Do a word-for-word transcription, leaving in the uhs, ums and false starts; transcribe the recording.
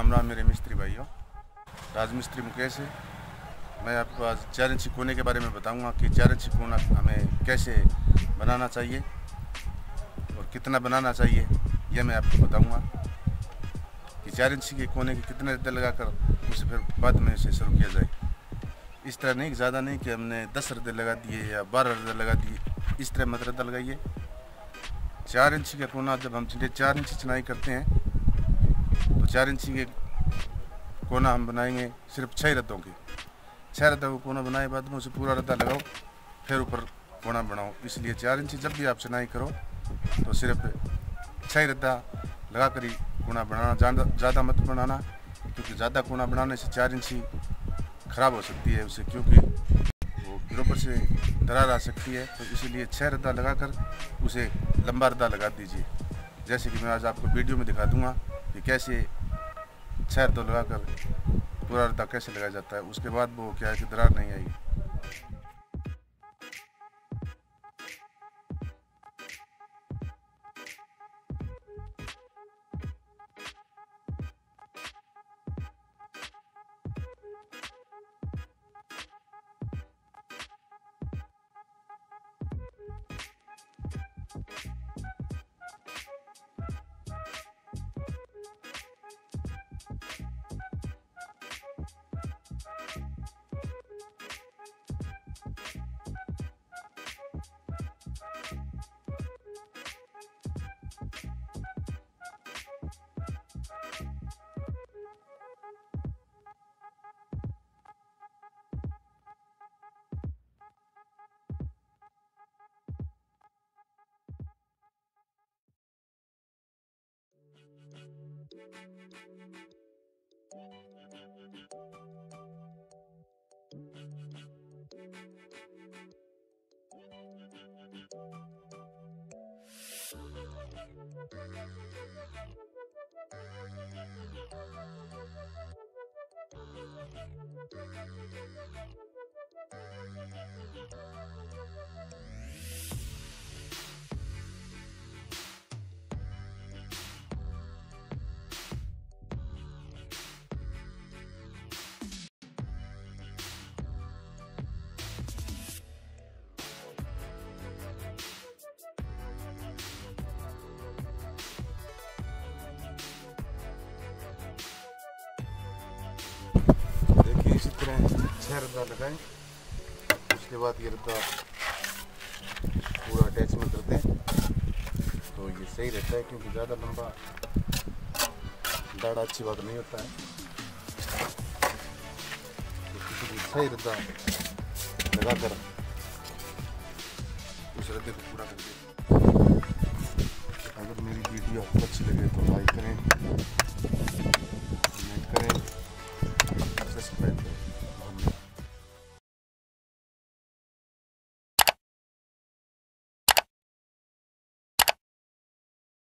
राम राम मेरे मिस्त्री भाइयों, राजमिस्त्री मुकेश है। मैं आपको आज चार इंची कोने के बारे में बताऊंगा कि चार इंची कोना हमें कैसे बनाना चाहिए और कितना बनाना चाहिए, यह मैं आपको बताऊंगा कि चार इंची के कोने के कितने रद्दे लगाकर उसे फिर बाद में इसे शुरू किया जाए। इस तरह नहीं, ज़्यादा नहीं कि हमने दस रद्दे लगा दिए या बारह रद्दे लगा दिए, इस तरह मत रद्दा लगाइए। चार इंची का कोना जब हम चार इंची चुनाई करते हैं तो चार इंची के कोना हम बनाएंगे सिर्फ छः रद्दों के। छः रद्दों को कोना बनाए बाद में उसे पूरा रद्दा लगाओ, फिर ऊपर कोना बनाओ। इसलिए चार इंची जब भी आप चुनाई करो तो सिर्फ छः रद्दा लगा कर ही कोना बनाना, ज़्यादा मत बनाना, क्योंकि ज़्यादा कोना बनाने से चार इंची ख़राब हो सकती है उसे, क्योंकि वो बराबर से दरार आ सकती है। तो इसीलिए छः रद्दा लगाकर उसे लंबा रद्दा लगा दीजिए, जैसे कि मैं आज आपको वीडियो में दिखा दूंगा कि कैसे छः रद्दा लगाकर पूरा रद्दा कैसे लगाया जाता है। उसके बाद वो क्या है कि दरार नहीं आएगी। इसी तरह छः रद्दा लगाएं, उसके बाद ये रद्दा पूरा अटैचमेंट कर दें तो ये सही रहता है, क्योंकि ज़्यादा लंबा दाढ़ा अच्छी बात नहीं होता है। तो किसी सही रद्दा लगाकर उस रद्दे को पूरा कर दें। अगर मेरी वीडियो आपको अच्छी लगे तो लाइक करें, कमेंट करें।